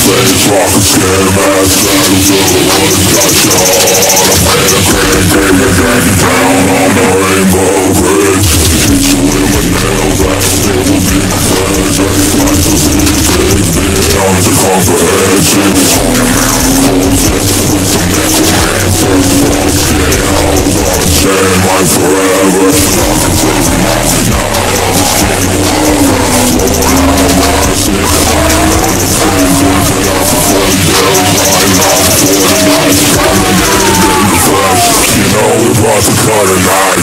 face, rock a skin mask, battle till the wood got you hard. I'm playing a grand game, you're dragging down on the rainbow bridge. Hit you with my nails, that still will be my flesh. Every life was in the big, beyond the comprehension. Haunted Mound, with some necromancer, full skin, hoes on a chain, life forever. Rockin' through the mountain, now I understand the world. I'm going out of my shit, lying on the street, drinking out for 40 days, lying out for 40 nights, dominated in the flesh. You know we brought the cutter knife.